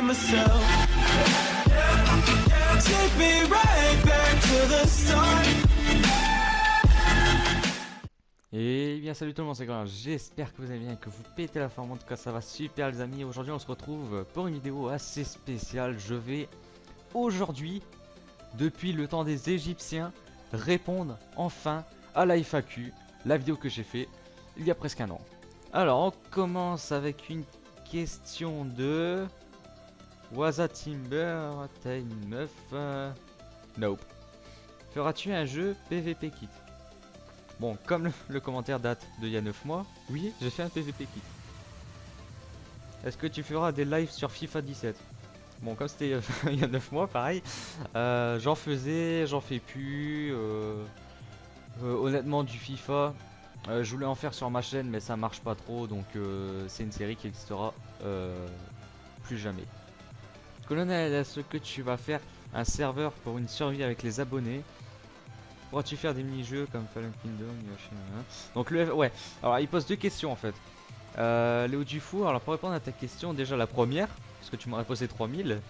myself. Take me right back to the start. Et bien salut tout le monde, c'est Grégoire, j'espère que vous allez bien et que vous pétez la forme. En tout cas ça va super les amis. Aujourd'hui on se retrouve pour une vidéo assez spéciale. Je vais aujourd'hui, depuis le temps des Égyptiens, répondre enfin à la FAQ, la vidéo que j'ai fait il y a presque un an. Alors on commence avec une question de Waza Timber, t'as une meuf Nope. Feras-tu un jeu PVP kit? Bon, comme le commentaire date d'il y a 9 mois, oui, j'ai fait un PVP kit. Est-ce que tu feras des lives sur FIFA 17? Bon, comme c'était il y a 9 mois, pareil, j'en faisais, j'en fais plus. Honnêtement, du FIFA, je voulais en faire sur ma chaîne, mais ça marche pas trop, donc c'est une série qui existera plus jamais. Colonel, est-ce que tu vas faire un serveur pour une survie avec les abonnés? Pourras-tu faire des mini-jeux comme Fallen Kingdom, donc ouais, alors il pose deux questions en fait. Léo Dufour, alors pour répondre à ta question, déjà la première, parce que tu m'aurais posé 3000.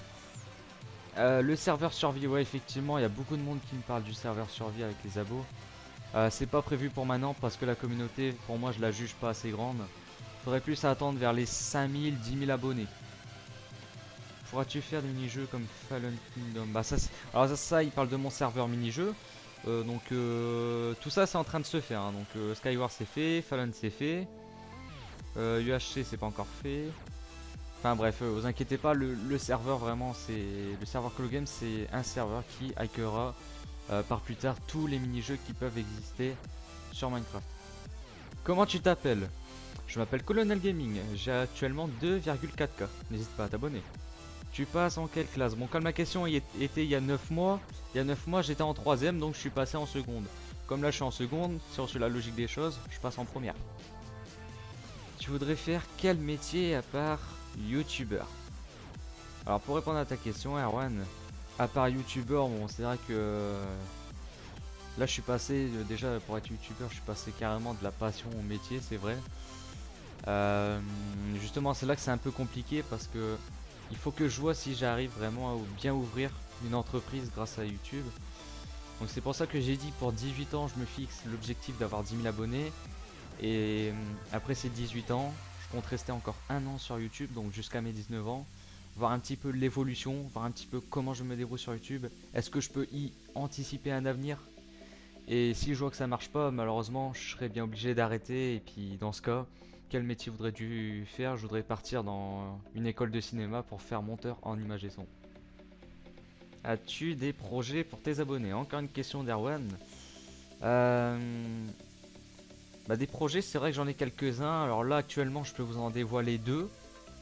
Le serveur survie, ouais effectivement, il y a beaucoup de monde qui me parle du serveur survie avec les abos. C'est pas prévu pour maintenant parce que la communauté, pour moi, je la juge pas assez grande. Faudrait plus attendre vers les 5000, 10 000 abonnés. Pourras-tu faire des mini-jeux comme Fallen Kingdom? Bah ça, alors ça, il parle de mon serveur mini-jeux. Donc tout ça c'est en train de se faire, hein. Donc Skyward c'est fait, Fallen c'est fait, UHC c'est pas encore fait. Enfin bref, vous inquiétez pas, le serveur vraiment c'est le serveur Call Game, c'est un serveur qui accueillera par plus tard tous les mini-jeux qui peuvent exister sur Minecraft. Comment tu t'appelles? Je m'appelle Colonel Gaming, j'ai actuellement 2,4K, n'hésite pas à t'abonner. Tu passes en quelle classe? Bon, comme la question était il y a 9 mois, j'étais en 3ème, donc je suis passé en seconde. Comme là je suis en seconde, si on suit la logique des choses, je passe en première. Tu voudrais faire quel métier à part youtubeur? Alors pour répondre à ta question Erwan, à part youtubeur, bon c'est vrai que là je suis passé, déjà pour être youtubeur je suis passé carrément de la passion au métier, c'est vrai. Justement c'est là que c'est un peu compliqué parce que il faut que je vois si j'arrive vraiment à bien ouvrir une entreprise grâce à YouTube. Donc c'est pour ça que j'ai dit pour 18 ans je me fixe l'objectif d'avoir 10 000 abonnés. Et après ces 18 ans, je compte rester encore un an sur YouTube, donc jusqu'à mes 19 ans. Voir un petit peu l'évolution, voir un petit peu comment je me débrouille sur YouTube. Est-ce que je peux y anticiper un avenir? Et si je vois que ça marche pas, malheureusement, je serais bien obligé d'arrêter. Et puis dans ce cas, quel métier voudrais-tu faire? Je voudrais partir dans une école de cinéma pour faire monteur en images et son. As-tu des projets pour tes abonnés? Encore une question d'Erwan. Bah des projets, c'est vrai que j'en ai quelques-uns. Alors là actuellement je peux vous en dévoiler deux.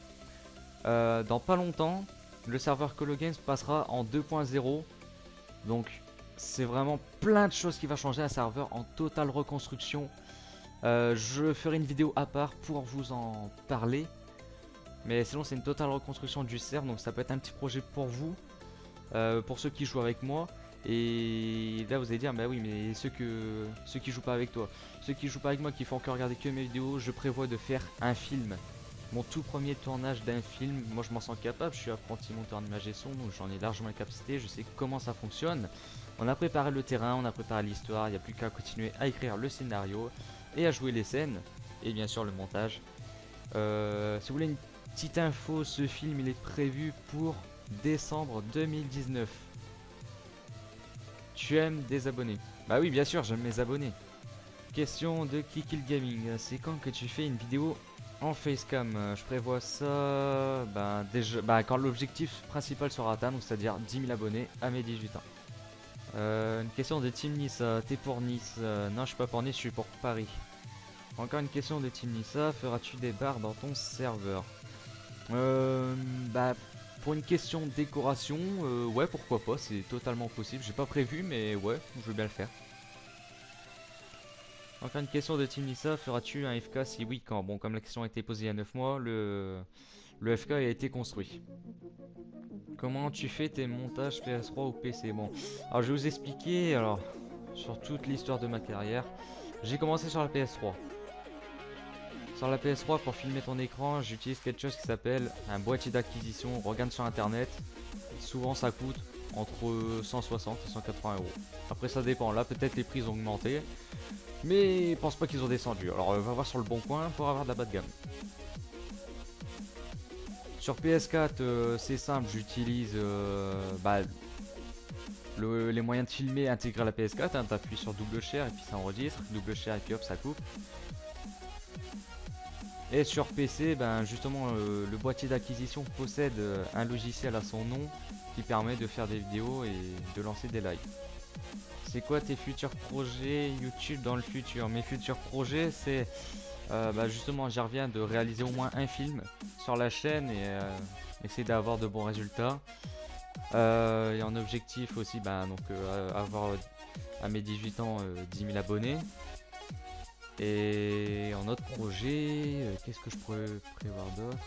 Dans pas longtemps, le serveur Colo Games passera en 2.0. Donc c'est vraiment plein de choses qui va changer, un serveur en totale reconstruction. Je ferai une vidéo à part pour vous en parler. Mais sinon c'est une totale reconstruction du serveur, donc ça peut être un petit projet pour vous, pour ceux qui jouent avec moi. Et là vous allez dire bah oui mais ceux qui jouent pas avec toi, ceux qui jouent pas avec moi, qui font encore regarder que mes vidéos, je prévois de faire un film. Mon tout premier tournage d'un film, moi je m'en sens capable, je suis apprenti monteur en image et son, donc j'en ai largement la capacité, je sais comment ça fonctionne. On a préparé le terrain, on a préparé l'histoire, il n'y a plus qu'à continuer à écrire le scénario et à jouer les scènes, et bien sûr le montage. Si vous voulez une petite info, ce film il est prévu pour décembre 2019. Tu aimes des abonnés? Bah oui bien sûr j'aime mes abonnés. Question de Kikil Gaming, c'est quand que tu fais une vidéo en facecam? Je prévois ça déjà, quand l'objectif principal sera atteint, donc c'est-à-dire 10 000 abonnés à mes 18 ans. Une question de Team Nissa, t'es pour Nice? Non je suis pas pour Nice, je suis pour Paris. Encore une question de Team Nissa, feras-tu des bars dans ton serveur? Pour une question de décoration, ouais pourquoi pas, c'est totalement possible, j'ai pas prévu mais ouais, je veux bien le faire. Encore une question de Team Nissa, feras-tu un FK? Si oui, quand? Bon, comme la question a été posée il y a 9 mois, le FK a été construit. Comment tu fais tes montages PS3 ou PC? Bon, alors je vais vous expliquer, alors, sur toute l'histoire de ma carrière. J'ai commencé sur la PS3. Sur la PS3, pour filmer ton écran, j'utilise quelque chose qui s'appelle un boîtier d'acquisition. Regarde sur internet, souvent ça coûte entre 160 et 180 euros. Après ça dépend, là peut-être les prix ont augmenté, mais je pense pas qu'ils ont descendu. Alors va voir sur le bon coin pour avoir de la bas de gamme. Sur PS4 c'est simple, j'utilise les moyens de filmer intégrés à la PS4, hein, t'appuies sur double share et puis ça enregistre, double share et puis hop ça coupe. Et sur PC, ben justement le boîtier d'acquisition possède un logiciel à son nom qui permet de faire des vidéos et de lancer des lives. C'est quoi tes futurs projets YouTube dans le futur? Mes futurs projets c'est justement j'y reviens de réaliser au moins un film sur la chaîne et essayer d'avoir de bons résultats. Et en objectif aussi avoir à mes 18 ans 10 000 abonnés. Et en autre projet, qu'est-ce que je pourrais prévoir d'autre?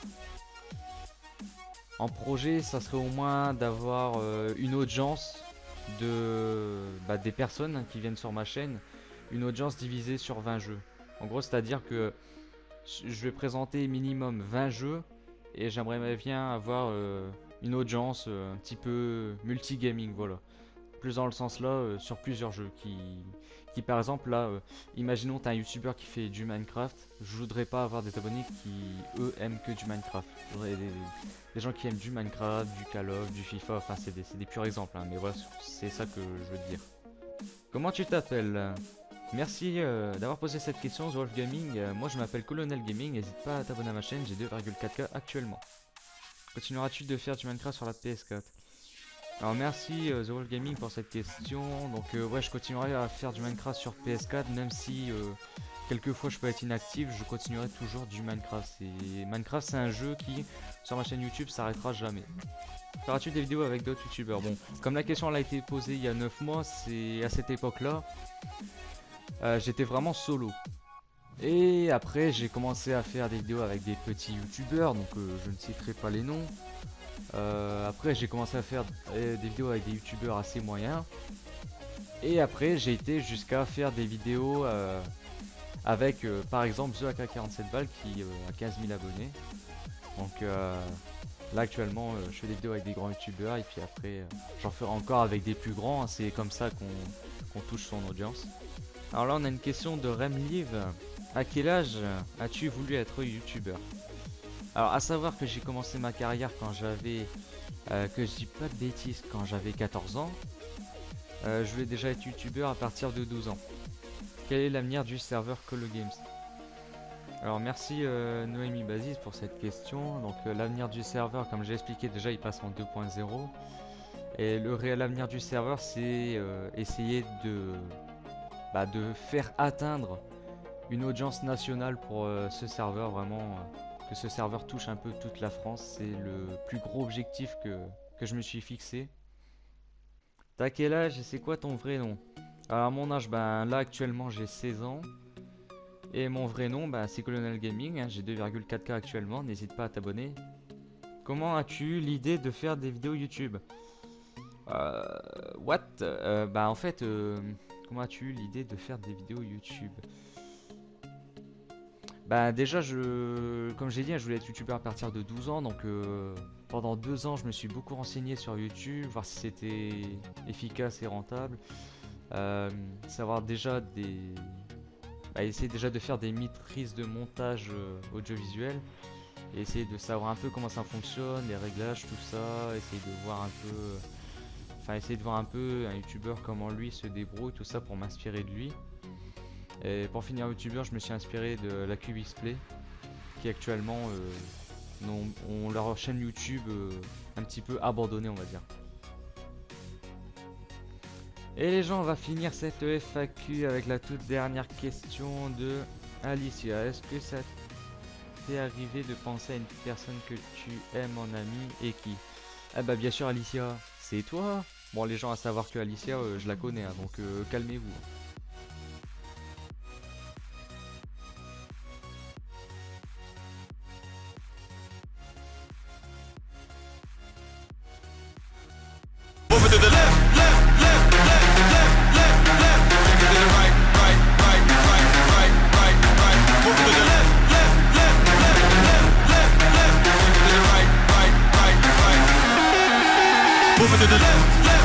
En projet, ça serait au moins d'avoir une audience des personnes qui viennent sur ma chaîne, une audience divisée sur 20 jeux. En gros, c'est-à-dire que je vais présenter minimum 20 jeux et j'aimerais bien avoir une audience un petit peu multi-gaming, voilà. Plus dans le sens là, sur plusieurs jeux qui par exemple là, imaginons t'as un youtubeur qui fait du Minecraft, je voudrais pas avoir des abonnés qui eux aiment que du Minecraft. Je voudrais des gens qui aiment du Minecraft, du Call of, du FIFA, enfin c'est des purs exemples, hein, mais voilà, c'est ça que je veux te dire. Comment tu t'appelles? Merci d'avoir posé cette question, The Wolf Gaming. Moi je m'appelle Colonel Gaming, n'hésite pas à t'abonner à ma chaîne, j'ai 2,4K actuellement. Continueras-tu de faire du Minecraft sur la PS4? Alors merci The Wolf Gaming pour cette question. Donc ouais, je continuerai à faire du Minecraft sur PS4, même si quelquefois je peux être inactif, je continuerai toujours du Minecraft. Minecraft c'est un jeu qui sur ma chaîne YouTube s'arrêtera jamais. Feras-tu des vidéos avec d'autres youtubeurs? Bon, comme la question elle a été posée il y a 9 mois, c'est à cette époque là j'étais vraiment solo. Et après j'ai commencé à faire des vidéos avec des petits youtubeurs, donc je ne citerai pas les noms. Après j'ai commencé à faire des vidéos avec des youtubeurs assez moyens. Et après j'ai été jusqu'à faire des vidéos avec par exemple The AK47 Balles qui a 15 000 abonnés. Donc là actuellement je fais des vidéos avec des grands youtubeurs et puis après j'en ferai encore avec des plus grands, hein. C'est comme ça qu'on touche son audience. Alors là on a une question de Remlive. À quel âge as-tu voulu être youtubeur? Alors à savoir que j'ai commencé ma carrière quand j'avais, que je dis pas de bêtises, quand j'avais 14 ans. Je voulais déjà être youtubeur à partir de 12 ans. Quel est l'avenir du serveur Colo Games? Alors merci Noémie Bazis pour cette question. Donc l'avenir du serveur, comme j'ai expliqué déjà, il passe en 2.0. Et le réel avenir du serveur c'est essayer de faire atteindre une audience nationale pour ce serveur, vraiment que ce serveur touche un peu toute la France. C'est le plus gros objectif que je me suis fixé. T'as quel âge et c'est quoi ton vrai nom? Alors à mon âge, là actuellement j'ai 16 ans. Et mon vrai nom c'est Colonel Gaming, hein, j'ai 2,4K actuellement, n'hésite pas à t'abonner. Comment as-tu eu l'idée de faire des vidéos YouTube? En fait, comment as-tu eu l'idée de faire des vidéos YouTube? Déjà comme j'ai dit, je voulais être youtubeur à partir de 12 ans, donc pendant 2 ans je me suis beaucoup renseigné sur YouTube, voir si c'était efficace et rentable, savoir déjà essayer déjà de faire des maîtrises de montage audiovisuel, et essayer de savoir un peu comment ça fonctionne, les réglages, tout ça, essayer de voir un peu un youtubeur comment lui se débrouille, tout ça pour m'inspirer de lui. Et pour finir youtubeur, je me suis inspiré de la QXplay qui actuellement ont leur chaîne YouTube un petit peu abandonnée, on va dire. Et les gens, on va finir cette FAQ avec la toute dernière question de Alicia. Est-ce que ça t'est arrivé de penser à une personne que tu aimes en ami et qui? Ah bah bien sûr Alicia, c'est toi. Bon, les gens à savoir que Alicia, je la connais, hein, donc calmez-vous. Move it to the left, left, left, left, left, left, left. Move it to the right, right, right, right, right, right, right. Move it to the left, left. Move it to the left, left.